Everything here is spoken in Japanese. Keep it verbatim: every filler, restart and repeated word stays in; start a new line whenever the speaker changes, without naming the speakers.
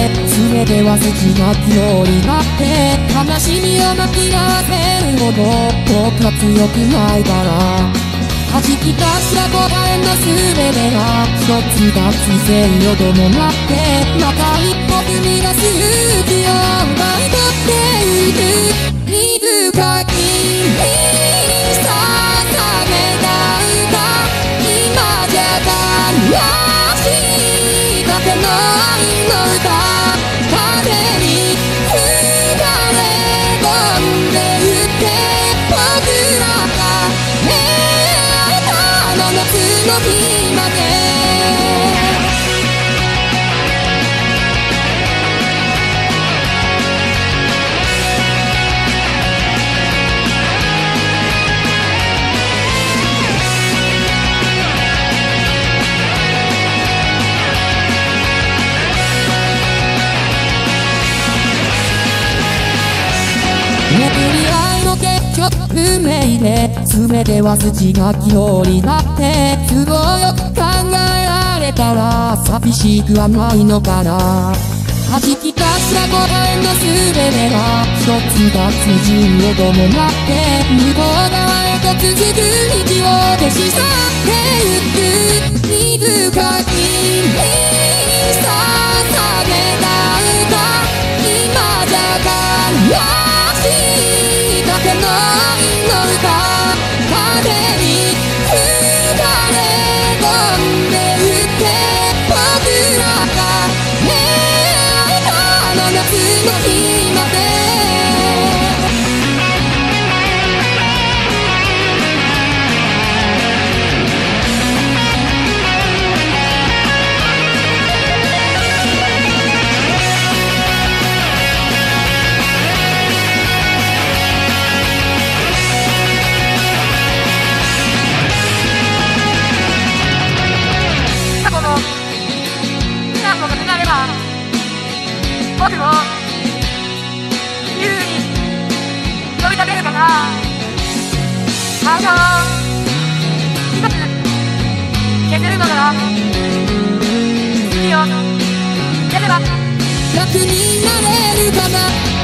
で全ては筋書き通りだって悲しみを紛らわせるほど僕は強くないから弾き出した答えの全てが一つだつせよどもなってまた一歩踏み出す勇気を奪い取っていく水かきに捧げた歌今じゃ悲しいだけの愛の歌風に吹かれ込んでゆけ僕らが出会えたあの夏の日まで巡り合いの結局不明で全ては筋書き通りだって都合よく考えられたら寂しくはないのかな弾き出した答えの全てが一つだつ順をどもなって向こう側へと続く道を消し去ってゆく水かきに捧げた歌今じゃ悲だけの愛の歌風に吹かれ込んでゆけ僕らが出会えたあの夏の日まで僕も自由に飛び立てるかなあの一つ消せるのなら次を消せば楽になれるかな